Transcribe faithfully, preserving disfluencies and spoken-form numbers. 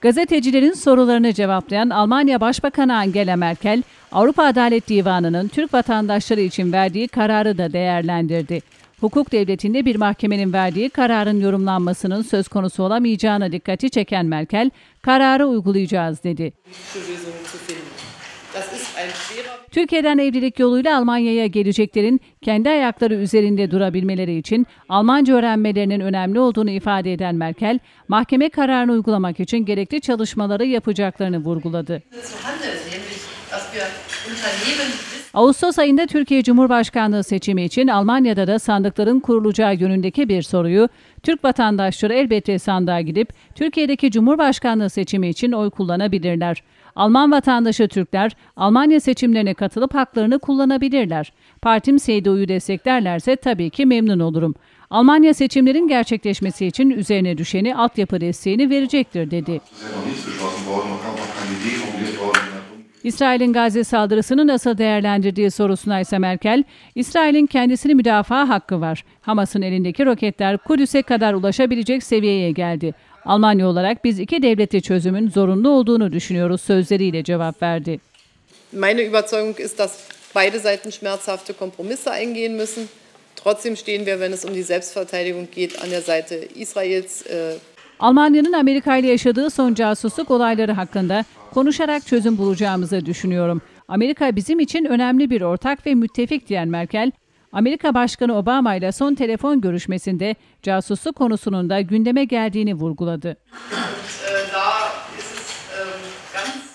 Gazetecilerin sorularını cevaplayan Almanya Başbakanı Angela Merkel, Avrupa Adalet Divanı'nın Türk vatandaşları için verdiği kararı da değerlendirdi. Hukuk devletinde bir mahkemenin verdiği kararın yorumlanmasının söz konusu olamayacağına dikkati çeken Merkel, kararı uygulayacağız dedi. Türkiye'den evlilik yoluyla Almanya'ya geleceklerin kendi ayakları üzerinde durabilmeleri için Almanca öğrenmelerinin önemli olduğunu ifade eden Merkel, mahkeme kararını uygulamak için gerekli çalışmaları yapacaklarını vurguladı. Ağustos ayında Türkiye Cumhurbaşkanlığı seçimi için Almanya'da da sandıkların kurulacağı yönündeki bir soruyu, Türk vatandaşları elbette sandığa gidip Türkiye'deki Cumhurbaşkanlığı seçimi için oy kullanabilirler. Alman vatandaşı Türkler Almanya seçimlerine katılıp haklarını kullanabilirler. Partim C D U'yu desteklerlerse tabii ki memnun olurum. Almanya seçimlerin gerçekleşmesi için üzerine düşeni altyapı desteğini verecektir dedi. İsrail'in Gazze saldırısını nasıl değerlendirdiği sorusuna ise Merkel, İsrail'in kendisini müdafaa hakkı var. Hamas'ın elindeki roketler Kudüs'e kadar ulaşabilecek seviyeye geldi. Almanya olarak biz iki devletli çözümün zorunlu olduğunu düşünüyoruz sözleriyle cevap verdi. Meine Überzeugung ist, dass beide Seiten schmerzhafte Kompromisse eingehen müssen. Trotzdem stehen wir, wenn es um die Selbstverteidigung geht, an der Seite Israels. Almanya'nın Amerika ile yaşadığı son casusluk olayları hakkında konuşarak çözüm bulacağımızı düşünüyorum. Amerika bizim için önemli bir ortak ve müttefik diyen Merkel, Amerika Başkanı Obama ile son telefon görüşmesinde casusluk konusunun da gündeme geldiğini vurguladı.